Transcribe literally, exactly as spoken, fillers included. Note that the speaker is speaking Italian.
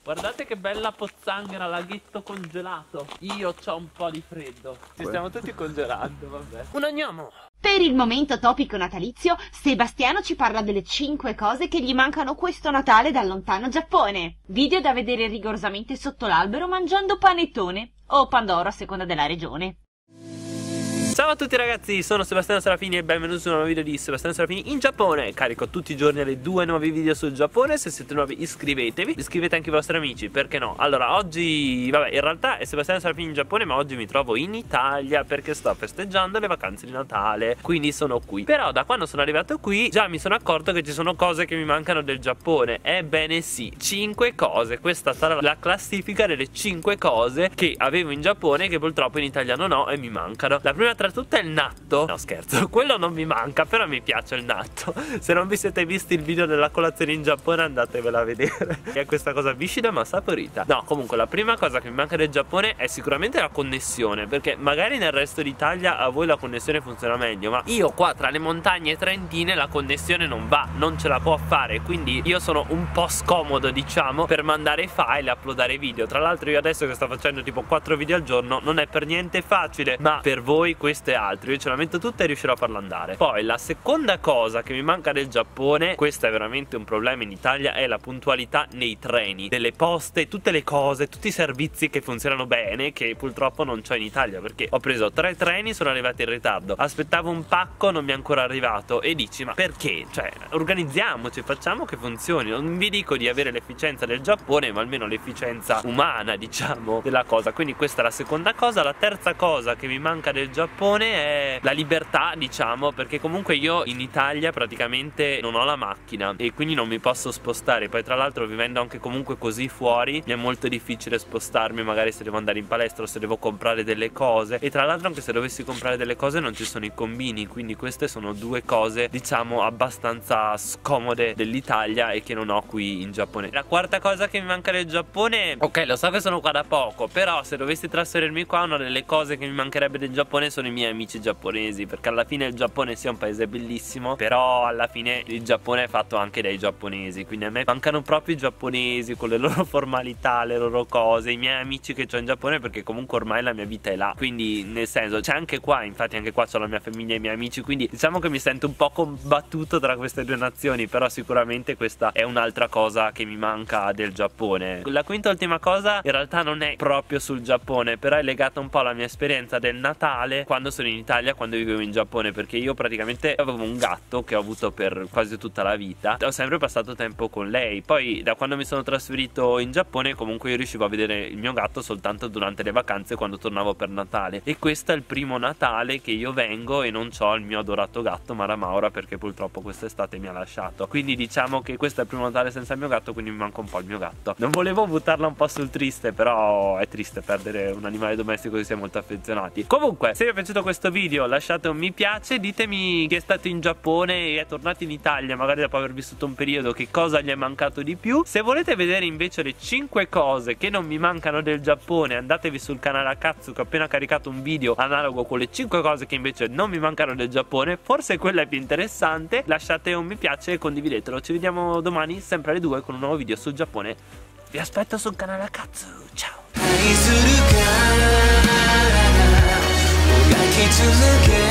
Guardate che bella pozzanghera, laghetto congelato. Io c'ho un po' di freddo. Ci stiamo tutti congelando, vabbè. Un agnomo. Per il momento topico natalizio, Sebastiano ci parla delle cinque cose che gli mancano questo Natale dal lontano Giappone. Video da vedere rigorosamente sotto l'albero mangiando panettone o pandoro a seconda della regione. Ciao a tutti ragazzi, sono Sebastiano Serafini e benvenuti su un nuovo video di Sebastiano Serafini in Giappone. Carico tutti i giorni alle due nuovi video sul Giappone. Se siete nuovi iscrivetevi, iscrivete anche i vostri amici, perché no? Allora oggi, vabbè, in realtà è Sebastiano Serafini in Giappone, ma oggi mi trovo in Italia perché sto festeggiando le vacanze di Natale, quindi sono qui. Però da quando sono arrivato qui già mi sono accorto che ci sono cose che mi mancano del Giappone. Ebbene sì, cinque cose. Questa sarà la classifica delle cinque cose che avevo in Giappone che purtroppo in Italia non ho e mi mancano. La prima tra tutte è il natto. No scherzo, quello non mi manca, però mi piace il natto. Se non vi siete visti il video della colazione in Giappone andatevela a vedere. È questa cosa viscida ma saporita. No, comunque la prima cosa che mi manca del Giappone è sicuramente la connessione, perché magari nel resto d'Italia a voi la connessione funziona meglio, ma io qua tra le montagne trentine la connessione non va, non ce la può fare, quindi io sono un po' scomodo diciamo per mandare file e uploadare video. Tra l'altro io adesso che sto facendo tipo quattro video al giorno non è per niente facile, ma per voi questo è altro. Io ce la metto tutta e riuscirò a farla andare. Poi la seconda cosa che mi manca del Giappone, questo è veramente un problema in Italia, è la puntualità nei treni, delle poste, tutte le cose, tutti i servizi che funzionano bene, che purtroppo non c'ho in Italia, perché ho preso tre treni, sono arrivati in ritardo, aspettavo un pacco, non mi è ancora arrivato. E dici ma perché? Cioè organizziamoci, facciamo che funzioni. Non vi dico di avere l'efficienza del Giappone, ma almeno l'efficienza umana diciamo della cosa. Quindi questa è la seconda cosa. La terza cosa che mi manca del Giappone è la libertà diciamo, perché comunque io in Italia praticamente non ho la macchina e quindi non mi posso spostare. Poi tra l'altro vivendo anche comunque così fuori mi è molto difficile spostarmi, magari se devo andare in palestra o se devo comprare delle cose. E tra l'altro anche se dovessi comprare delle cose non ci sono i combini, quindi queste sono due cose diciamo abbastanza scomode dell'Italia e che non ho qui in Giappone. La quarta cosa che mi manca del Giappone, ok lo so che sono qua da poco, però se dovessi trasferirmi qua una delle cose che mi mancherebbe del Giappone sono i miei amici giapponesi, perché alla fine il Giappone sia un paese bellissimo, però alla fine il Giappone è fatto anche dai giapponesi, quindi a me mancano proprio i giapponesi con le loro formalità, le loro cose, i miei amici che ho in Giappone, perché comunque ormai la mia vita è là, quindi nel senso c'è anche qua, infatti anche qua c'ho la mia famiglia e i miei amici, quindi diciamo che mi sento un po' combattuto tra queste due nazioni, però sicuramente questa è un'altra cosa che mi manca del Giappone. La quinta e ultima cosa in realtà non è proprio sul Giappone, però è legata un po' alla mia esperienza del Natale quando sono in Italia, quando vivevo in Giappone, perché io praticamente avevo un gatto che ho avuto per quasi tutta la vita, ho sempre passato tempo con lei. Poi da quando mi sono trasferito in Giappone comunque io riuscivo a vedere il mio gatto soltanto durante le vacanze, quando tornavo per Natale, e questo è il primo Natale che io vengo e non ho il mio adorato gatto Maramaura, perché purtroppo quest'estate mi ha lasciato. Quindi diciamo che questo è il primo Natale senza il mio gatto, quindi mi manca un po' il mio gatto. Non volevo buttarla un po' sul triste, però è triste perdere un animale domestico che si è molto affezionati. Comunque se vi è piaciuto questo video lasciate un mi piace, ditemi chi è stato in Giappone e è tornato in Italia magari dopo aver vissuto un periodo, che cosa gli è mancato di più. Se volete vedere invece le cinque cose che non mi mancano del Giappone, andatevi sul canale Akatsu che ho appena caricato un video analogo con le cinque cose che invece non mi mancano del Giappone, forse quella è più interessante. Lasciate un mi piace e condividetelo. Ci vediamo domani sempre alle due con un nuovo video sul Giappone. Vi aspetto sul canale Akatsu, ciao. To look at